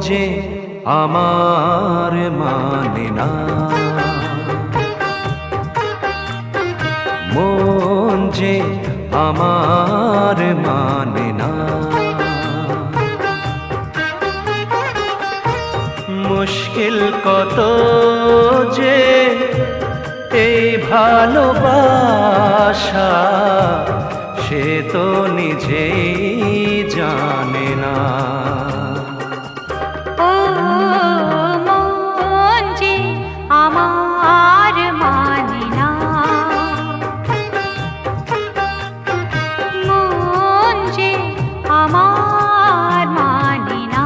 যে আমার মানে না, মন যে আমার মানে না। মুশকিল কত যে এই ভালোবাসা, সে তো নিজেই জানে না। ও মন যে আমার মানে না, মন যে আমার মানে না।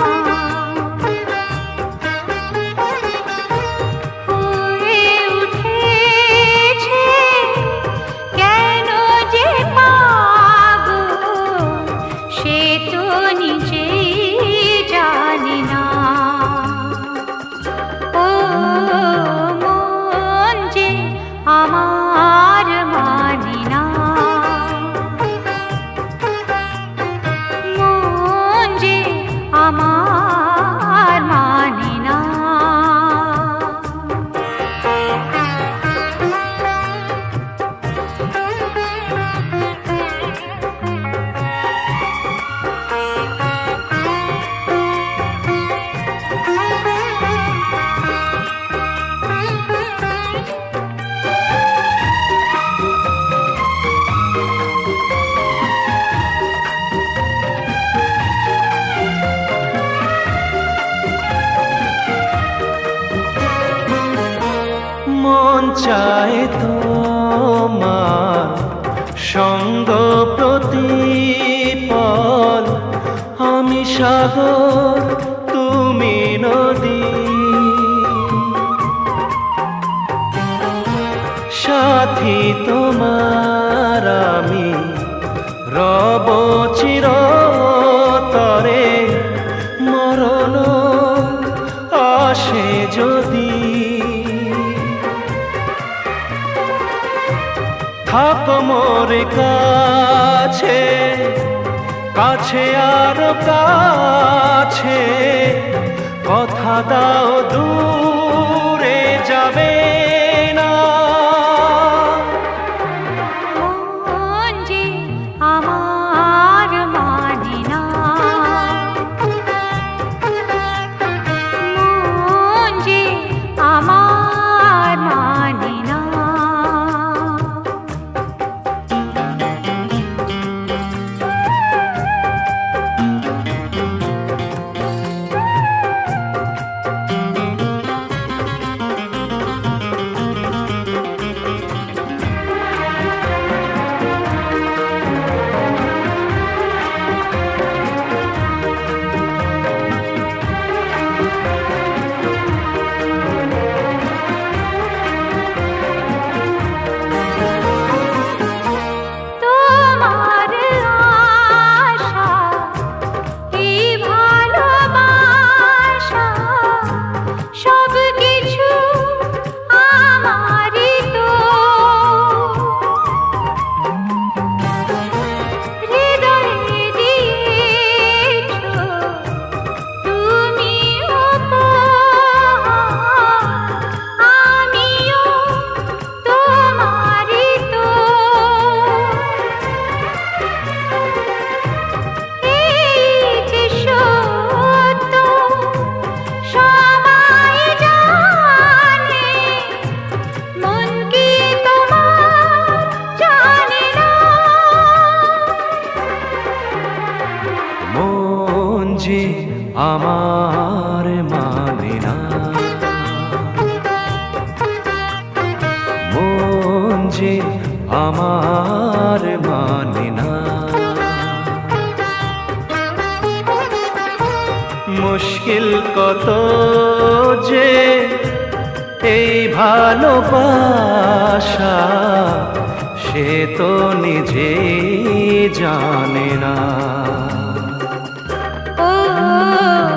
হয়ে উঠেছে কেন যে পাগল, সে তো নিজেই জানি না। ও মন যে আমার মানে না, মন যে আমার মানে না। মন চায় তোমার সঙ্গ প্রতিপল, আমি সাগর তুমি নদী। সাথী তোমার আমি রব চিরতরে, মরণ আসে যদি। থাকো মোর কাছে, কাছে আর কাছে, কথা দাও দূরে যাবে না। মন যে আমার মানে না, মন যে আমার মানে না। যে আমার মানে না, মন যে আমার মানে না। মুশকিল কত যে এই ভালোবাসা, সে তো নিজেই জানে না। ও